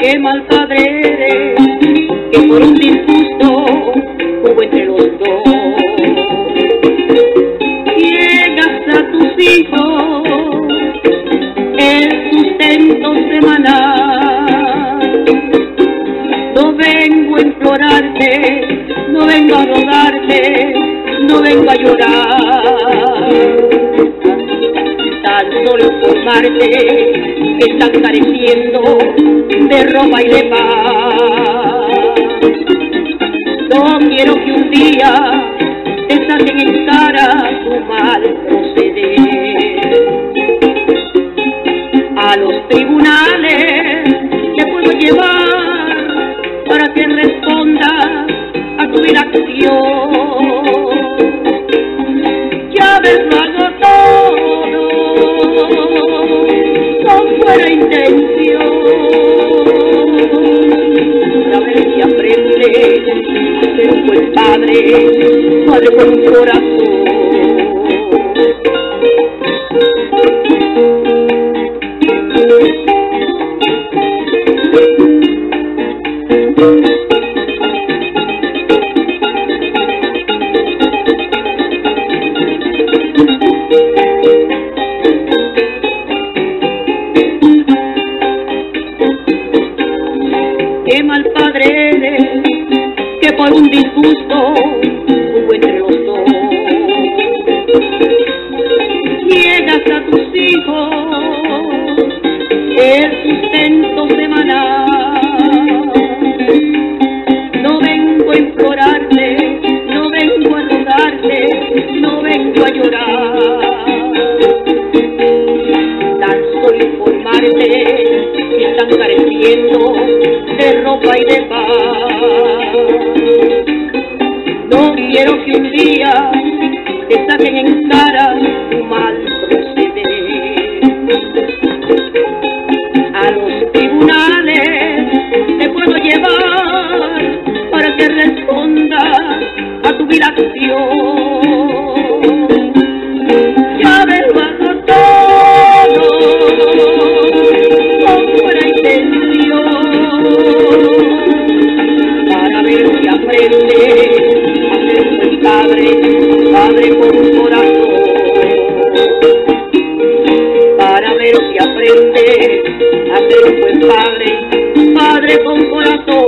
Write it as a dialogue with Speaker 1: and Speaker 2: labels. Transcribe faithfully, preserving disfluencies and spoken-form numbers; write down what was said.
Speaker 1: Qué mal padre eres, que por un disgusto hubo entre los dos. Niegas a tus hijos el sustento semanal. No vengo a implorarte, no vengo a rogarte, no vengo a llorar. Tan solo informarte que están careciendo de ropa y de paz. No quiero que un día te saquen en cara tu mal proceder. A los tribunales te puedo llevar para que responda a tu acción. Ya ves, lo hago todo con buena intención. A ver si aprende a ser un buen padre, padre con un corazón. Qué mal padre eres, que por un disgusto hubo entre los dos. Niegas a tus hijos el sustento semanal. No vengo a implorarte, no vengo a rogarte, no vengo a llorar. Tan solo informarte que están careciendo de ropa y de paz. No quiero que un día te saquen en cara tu mal proceder. A los tribunales te puedo llevar para que respondas a tu vil acción. Ya ves, lo hago todo con buena intención, para ver si aprende a ser un buen padre, padre con un corazón. Para ver si aprende a ser un buen padre, padre con corazón.